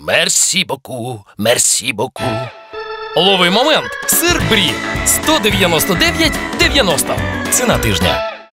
Мерсі боку, мерсі боку. Лови момент. Сир Брі. 199,90. Ціна тижня.